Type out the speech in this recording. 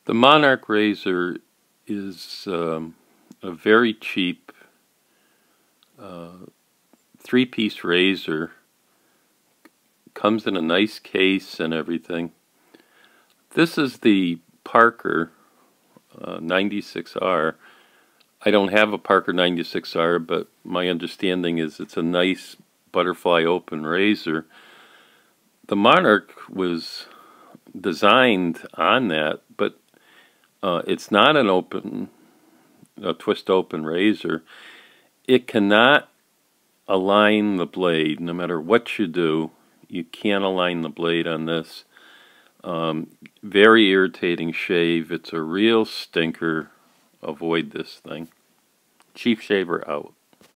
The Monarch razor is a very cheap three-piece razor. Comes in a nice case and everything. This is the Parker 96R. I don't have a Parker 96R, but my understanding is it's a nice butterfly open razor. The Monarch was designed on that, but it's not a twist open razor. It cannot align the blade. No matter what you do, you can't align the blade on this. Very irritating shave. It's a real stinker. Avoid this thing. Chief Shaver out.